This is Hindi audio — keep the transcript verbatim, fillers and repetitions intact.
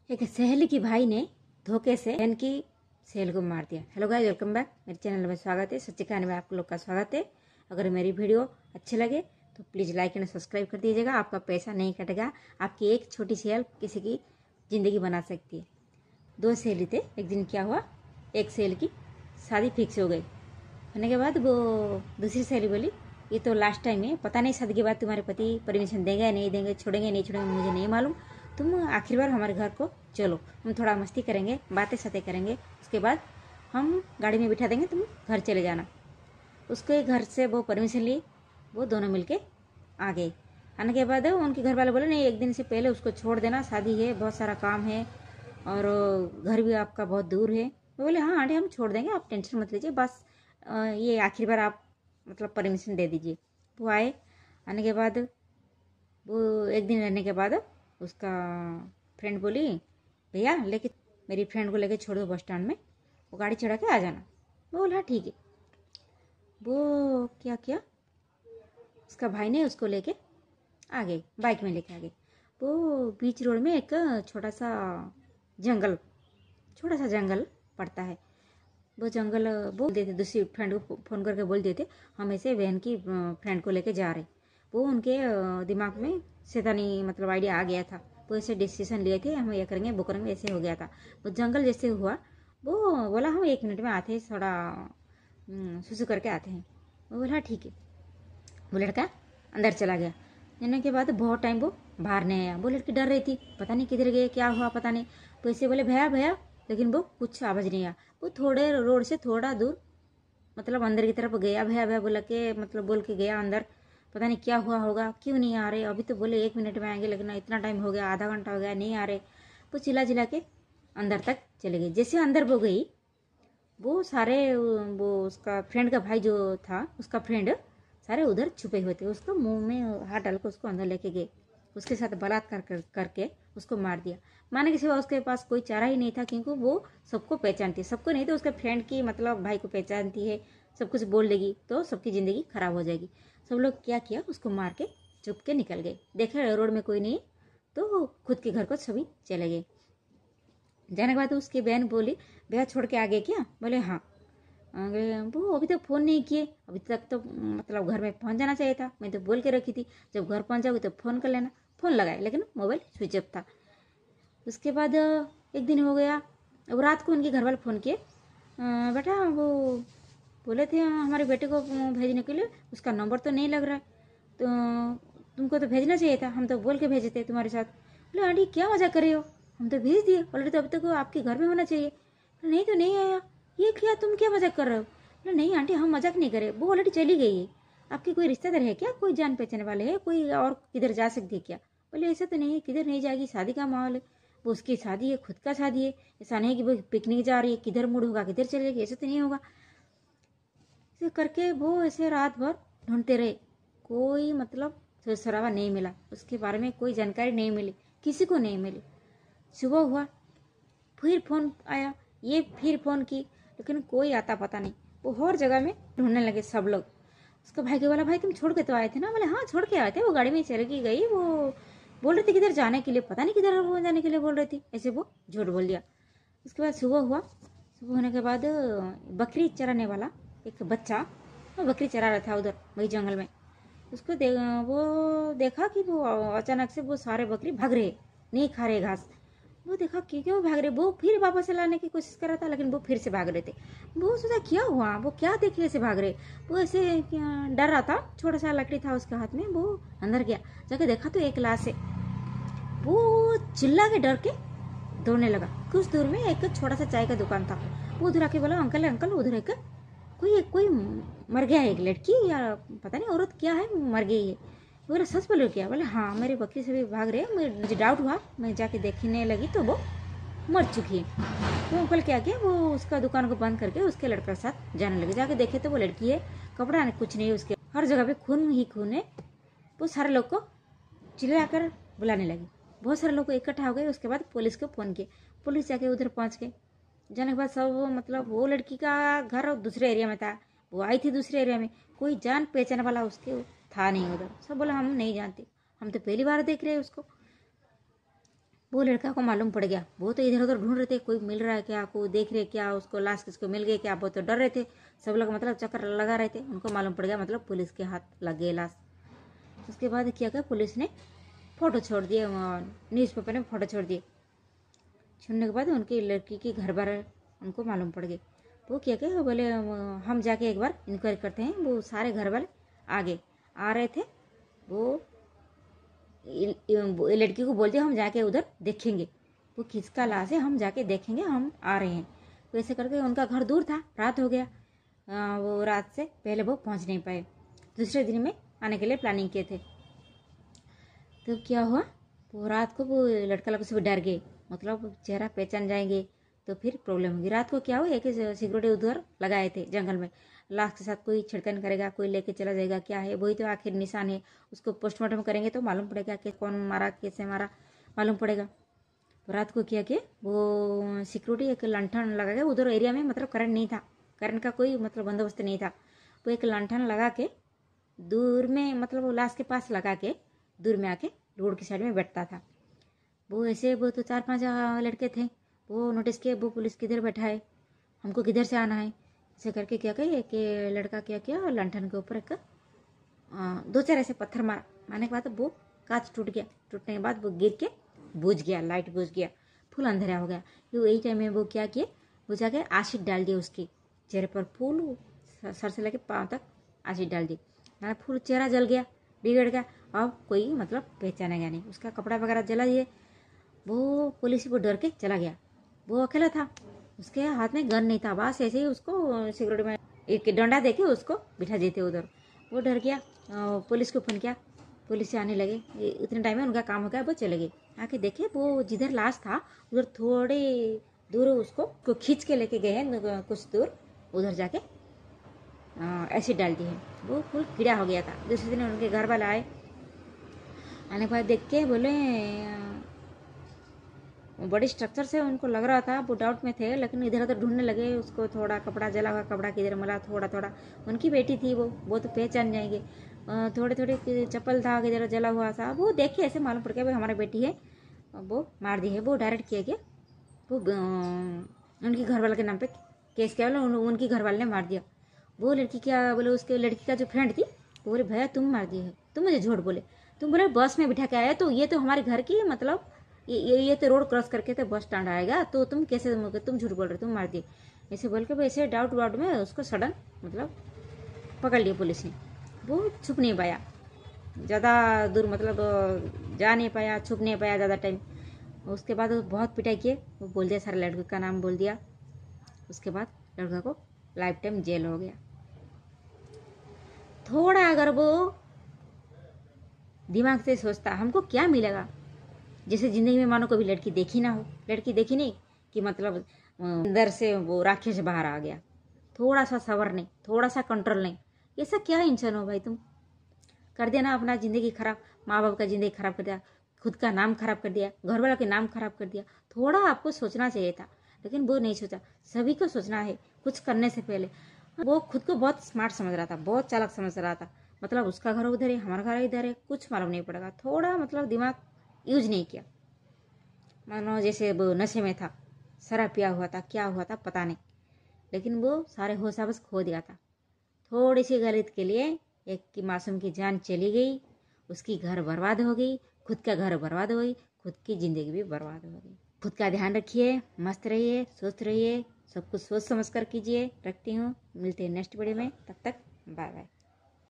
एक सहेली की भाई ने धोखे से बहन की सहेली को मार दिया। Hello guys, welcome back. मेरे चैनल में स्वागत है। सच्ची कहानी में आप लोग का स्वागत है। अगर मेरी वीडियो अच्छी लगे तो प्लीज़ लाइक एंड सब्सक्राइब कर दीजिएगा। आपका पैसा नहीं कटेगा। आपकी एक छोटी सी हेल्प किसी की ज़िंदगी बना सकती है। दो सहेली थे। एक दिन क्या हुआ, एक सहेली की शादी फिक्स हो गई। होने के बाद वो दूसरी सहेली बोली, ये तो लास्ट टाइम है, पता नहीं शादी के बाद तुम्हारे पति परमिशन देंगे या नहीं देंगे, छोड़ेंगे नहीं छोड़ेंगे, मुझे नहीं मालूम। तुम आखिरी बार हमारे घर को चलो, हम थोड़ा मस्ती करेंगे, बातें सतें करेंगे, उसके बाद हम गाड़ी में बिठा देंगे, तुम घर चले जाना। उसके घर से वो परमिशन ली, वो दोनों मिलके आ गए। आने के बाद उनके घर वाले बोले, नहीं, एक दिन से पहले उसको छोड़ देना, शादी है, बहुत सारा काम है और घर भी आपका बहुत दूर है। वो बोले, हाँ आंटी, हम छोड़ देंगे, आप टेंशन मत लीजिए, बस ये आखिरी बार आप मतलब परमिशन दे दीजिए। वो आए। आने के बाद वो एक दिन रहने के बाद उसका फ्रेंड बोली, भैया लेके मेरी फ्रेंड को लेके छोड़ दो बस स्टैंड में, वो गाड़ी चढ़ा के आ जाना। वो बोला ठीक है। वो क्या किया, उसका भाई ने उसको लेके आ गए, बाइक में लेके आ गए। वो बीच रोड में एक छोटा सा जंगल छोटा सा जंगल पड़ता है। वो जंगल बोल देते, दूसरी फ्रेंड को फ़ोन करके बोल देते, हम ऐसे बहन की फ्रेंड को लेके जा रहे। वो उनके दिमाग में शैतानी मतलब आइडिया आ गया था। वो ऐसे डिसीजन लिए थे, हम ये करेंगे वो करेंगे, ऐसे हो गया था। वो जंगल जैसे हुआ, वो बोला हम एक मिनट में आते हैं, थोड़ा सुसु करके आते हैं। वो बोला ठीक है। वो लड़का अंदर चला गया। जाने के बाद बहुत टाइम वो बाहर नहीं आया। वो लड़की डर रही थी, पता नहीं किधर गए, क्या हुआ पता नहीं। तो ऐसे बोले भैया भैया, लेकिन वो कुछ आवाज़ नहीं आया। वो थोड़े रोड से थोड़ा दूर मतलब अंदर की तरफ गया, भैया भैया बोला के मतलब बोल के गया अंदर। पता नहीं क्या हुआ होगा, क्यों नहीं आ रहे, अभी तो बोले एक मिनट में आएंगे, लेकिन इतना टाइम हो गया, आधा घंटा हो गया, नहीं आ रहे। वो चिल्ला चिल्ला के अंदर तक चले गए। जैसे अंदर वो गई, वो सारे वो उसका फ्रेंड का भाई जो था, उसका फ्रेंड सारे उधर छुपे हुए थे। उसको मुंह में हाथ डाल के उसको अंदर लेके गए। उसके साथ बलात्कार कर, करके उसको मार दिया। मारने के सिवा उसके पास कोई चारा ही नहीं था, क्योंकि वो सबको पहचानती है। सबको नहीं तो उसके फ्रेंड की मतलब भाई को पहचानती है। सब कुछ बोल देगी तो सबकी ज़िंदगी खराब हो जाएगी। सब लोग क्या किया, उसको मार के चुप के निकल गए। देखे रोड में कोई नहीं तो खुद के घर को सभी चले गए। जाने के बाद उसकी बहन बोली, भैया छोड़ के आ गए क्या? बोले हाँ। वो अभी तक फ़ोन नहीं किए, अभी तक तो मतलब घर में पहुंच जाना चाहिए था। मैं तो बोल के रखी थी, जब घर पहुंच जाओगे तो फ़ोन कर लेना। फ़ोन लगाए, लेकिन मोबाइल स्विच ऑफ था। उसके बाद एक दिन हो गया, अब रात को उनके घर वाले फ़ोन किए, बेटा वो बोले थे हमारे बेटे को भेजने के लिए, उसका नंबर तो नहीं लग रहा है, तो तुमको तो भेजना चाहिए था, हम तो बोल के भेजे थे तुम्हारे साथ। बोले आंटी क्या मजाक कर रहे हो, हम तो भेज दिए ऑलरेडी, तो अभी तक आपके घर में होना चाहिए। नहीं तो नहीं आया, ये क्या, तुम क्या मजाक कर रहे हो? बोले नहीं आंटी, हम मजाक नहीं करे, वो ऑलरेडी चली गई है। आपके कोई रिश्तेदार है क्या, कोई जान पहचान वाले है, कोई और किधर जा सकती है क्या? बोले ऐसा तो नहीं है, किधर नहीं जाएगी, शादी का माहौल है, वो उसकी शादी है, खुद का शादी है, ऐसा नहीं कि वो पिकनिक जा रही है, किधर मूड होगा किधर चले जाएगी, ऐसा तो नहीं होगा। ऐसे करके वो ऐसे रात भर ढूंढते रहे, कोई मतलब सरावा नहीं मिला, उसके बारे में कोई जानकारी नहीं मिली, किसी को नहीं मिली। सुबह हुआ, फिर फोन आया, ये फिर फोन की, लेकिन कोई आता पता नहीं। वो हर जगह में ढूंढने लगे सब लोग। उसका भाई के बोला, भाई तुम छोड़ के तो आए थे ना? बोले हाँ छोड़ के आए थे, वो गाड़ी में चली गई, वो बोल रही थी किधर जाने के लिए, पता नहीं किधर वो जाने के लिए बोल रही थी, ऐसे वो झूठ बोल दिया। उसके बाद सुबह हुआ, सुबह होने के बाद बकरी चराने वाला एक बच्चा वो बकरी चरा रहा था उधर वही जंगल में। उसको दे, वो देखा कि वो अचानक से वो सारे बकरी भाग रहे, नहीं खा रहे घास। वो देखा कि क्यों भाग रहे, वो फिर वापस लाने की कोशिश कर रहा था, लेकिन वो फिर से भाग रहे थे। वो सोचा क्या हुआ, वो क्या देखे ऐसे भाग रहे। वो ऐसे डर रहा था, छोटा सा लकड़ी था उसके हाथ में। वो अंदर गया, जाके देखा तो एक लाश है। वो चिल्ला के डर के दौड़ने लगा। कुछ दूर में एक छोटा सा चाय का दुकान था। वो उधर आके बोला, अंकल अंकल उधर एक कोई कोई मर गया है, एक लड़की या पता नहीं औरत क्या है, मर गई है। बोला सच बोलो क्या? बोले हाँ, मेरे बकरी से भी भाग रहे, मुझे डाउट हुआ, मैं जाके देखने लगी तो वो मर चुकी है। तो अंकल क्या किया, वो उसका दुकान को बंद करके उसके लड़के के साथ जाने लगे। जाके देखे तो वो लड़की है, कपड़ा कुछ नहीं, उसके हर जगह पे खून ही खून है। वो सारे लोग को चिल्ला कर बुलाने लगी, बहुत सारे लोग इकट्ठा हो गए। उसके बाद पुलिस को फ़ोन किया, पुलिस जाके उधर पहुंच गए। जाने के बाद सब मतलब वो लड़की का घर दूसरे एरिया में था, वो आई थी दूसरे एरिया में, कोई जान पहचान वाला उसके था नहीं उधर। सब बोला हम नहीं जानते, हम तो पहली बार देख रहे हैं उसको। वो लड़का को मालूम पड़ गया। वो तो इधर उधर ढूंढ रहे थे, कोई मिल रहा है क्या, कोई देख रहे क्या, उसको लाश किसको मिल गई क्या। वो तो डर रहे थे सब लोग, मतलब चक्कर लगा रहे थे। उनको मालूम पड़ गया, मतलब पुलिस के हाथ लग गई लाश। उसके बाद क्या क्या पुलिस ने फ़ोटो छोड़ दिए, न्यूज़पेपर में फ़ोटो छोड़ दिए। छोड़ने के बाद उनकी लड़की के घर बार उनको मालूम पड़ गए। वो क्या क्या बोले हम जाके एक बार इंक्वायरी करते हैं। वो सारे घर वाले आगे आ रहे थे। वो लड़की को बोलते हम जाके उधर देखेंगे, वो किसका लाश है, हम जाके देखेंगे, हम आ रहे हैं। तो ऐसे करके उनका घर दूर था, रात हो गया। आ, वो रात से पहले वो पहुंच नहीं पाए। दूसरे दिन में आने के लिए प्लानिंग किए थे। तो क्या हुआ, वो रात को वो लड़का लोग से डर गए, मतलब चेहरा पहचान जाएंगे तो फिर प्रॉब्लम होगी। रात को क्या हुआ, एक सिक्योरिटी उधर लगाए थे जंगल में। लाश के साथ कोई छिड़कन करेगा, कोई लेके चला जाएगा, क्या है वही तो आखिर निशान है। उसको पोस्टमार्टम करेंगे तो मालूम पड़ेगा कि कौन मारा, कैसे मारा, मालूम पड़ेगा। तो रात को किया कि वो सिक्योरिटी एक लंठन लगा के उधर एरिया में, मतलब करंट नहीं था, करंट का कोई मतलब बंदोबस्त नहीं था। वो एक लंठन लगा के दूर में, मतलब वो लाश के पास लगा के दूर में आके रोड की साइड में बैठता था। वो ऐसे वो तो चार पांच लड़के थे। वो नोटिस किए वो पुलिस किधर बैठा है, हमको किधर से आना है। ऐसे करके क्या कहे कि लड़का क्या किया, लंठन के ऊपर एक दो चार ऐसे पत्थर मारा। मारने के बाद वो कांच टूट गया। टूटने के बाद वो गिर के बुझ गया, लाइट बुझ गया, फुल अंधेरा हो गया। तो यही टाइम में वो क्या किए, वो जाके एसिड डाल दिया उसके चेहरे पर, फूल सर से लेके पाँव तक एसिड डाल दी। मतलब फुल चेहरा जल गया, बिगड़ गया। अब कोई मतलब पहचानेगा नहीं। उसका कपड़ा वगैरह जला दिए। वो पुलिस को डर के चला गया। वो अकेला था, उसके हाथ में गन नहीं था। बस ऐसे ही उसको सिक्योरिटी में एक डंडा देके उसको बिठा देते उधर। वो डर गया, पुलिस को फोन किया, पुलिस से आने लगे। इतने टाइम में उनका काम हो गया, वो चले गए। आके देखे वो जिधर लाश था उधर थोड़े दूर उसको को खींच के लेके गए हैं, कुछ दूर उधर जाके एसिड डाल दी है। वो फुल कीड़ा हो गया था। दूसरे दिन उनके घर वाले आए, आने के बाद देख के बोले बड़ी स्ट्रक्चर से उनको लग रहा था, वो डाउट में थे, लेकिन इधर उधर ढूंढने लगे उसको। थोड़ा कपड़ा जला हुआ, कपड़ा किधर मिला, थोड़ा थोड़ा उनकी बेटी थी वो वो तो पहचान जाएंगे। थोड़े थोड़े चप्पल था किधर जला हुआ था। वो देख के ऐसे मालूम पड़ गया भाई हमारी बेटी है, वो मार दी है। वो डायरेक्ट किया गया, वो उनकी घर वाले के नाम पे केस किया, उन, उनकी घर वाले ने मार दिया। वो लड़की क्या बोले, उसके लड़की का जो फ्रेंड थी वो बोले भैया तुम मार दिए है, तुम मुझे झूठ बोले। तुम बोले बस में बिठा के आया, तो ये तो हमारे घर की, मतलब ये ये तो रोड क्रॉस करके तो बस स्टैंड आएगा, तो तुम कैसे तुम झूठ बोल रहे, तुम मार दिए। ऐसे बोल के वैसे डाउट वाउट में उसको सडन मतलब पकड़ लिया पुलिस ने। वो छुप नहीं पाया ज़्यादा दूर, मतलब जा नहीं पाया, छुप नहीं पाया ज़्यादा टाइम। उसके बाद वो बहुत पिटाई किए। वो बोल दिया, सारे लड़के का नाम बोल दिया। उसके बाद लड़का को लाइफ टाइम जेल हो गया। थोड़ा अगर वो दिमाग से सोचता हमको क्या मिलेगा, जैसे जिंदगी में मानो कभी लड़की देखी ना हो, लड़की देखी नहीं कि मतलब अंदर से वो राक्षस बाहर आ गया। थोड़ा सा सबर नहीं, थोड़ा सा कंट्रोल नहीं, ऐसा क्या इंसान हो भाई तुम। कर दिया ना अपना जिंदगी खराब, माँ बाप का जिंदगी खराब कर दिया, खुद का नाम खराब कर दिया, घर वालों के नाम खराब कर दिया। थोड़ा आपको सोचना चाहिए था, लेकिन वो नहीं सोचा। सभी को सोचना है कुछ करने से पहले। वो खुद को बहुत स्मार्ट समझ रहा था, बहुत चालाक समझ रहा था, मतलब उसका घर उधर है, हमारा घर इधर है, कुछ मालूम नहीं पड़ेगा। थोड़ा मतलब दिमाग यूज नहीं किया, मानो जैसे वो नशे में था, शराब पिया हुआ था, क्या हुआ था पता नहीं, लेकिन वो सारे होश आवास खो दिया था। थोड़ी सी गलती के लिए एक की मासूम की जान चली गई, उसकी घर बर्बाद हो गई, खुद का घर बर्बाद हो गई, खुद की जिंदगी भी बर्बाद हो गई। खुद का ध्यान रखिए, मस्त रहिए, स्वस्थ रहिए, सब कुछ सोच समझ कर कीजिए। रखती हूँ, मिलते हैं नेक्स्ट वीडियो में, तब तक बाय बाय।